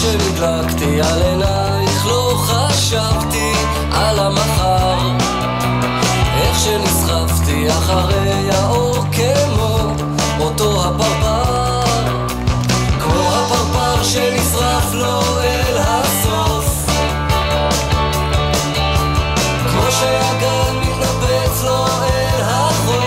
כשנדלקתי על עינייך לא חשבתי על המחר, איך שנסחפתי אחרי האור כמו אותו הפרפר, כמו הפרפר שנשרף לו אל הסוף, כמו שהגל מתנפץ לו אל החוף.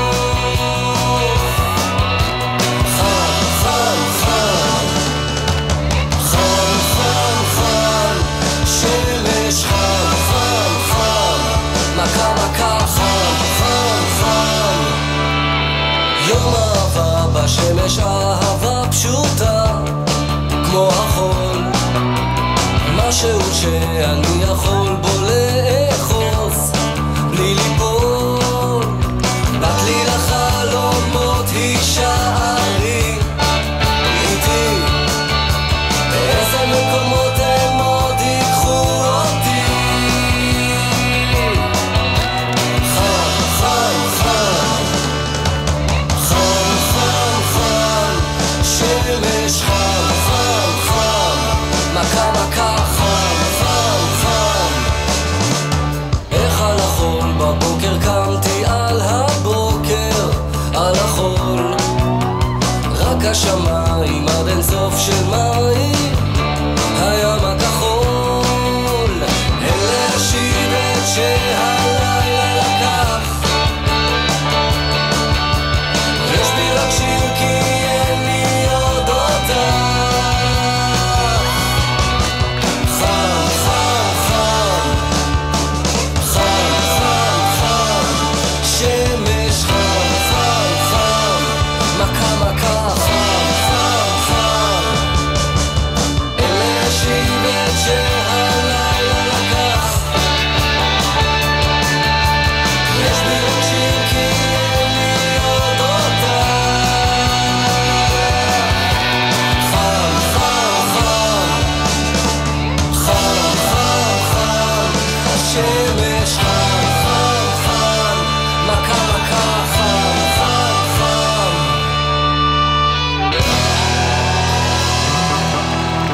יום אהבה בשמש, אהבה פשוטה כמו החול, משהו שאני יכול בו לאחוז בלי ליפול. בת לי לחלומות, הישארי איתי, באיזה מקומות הם עוד ייקחו אותי. שמש חם חם חם, מכה מכה חם חם חם. איך על החול בבוקר קמתי, על הבוקר על החול, רק השמיים עד אין סוף של מים, הים הכחול. אין להשיב את שהלילה לקח, יש בי רק שיר כי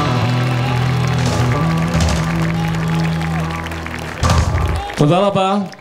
תודה רבה.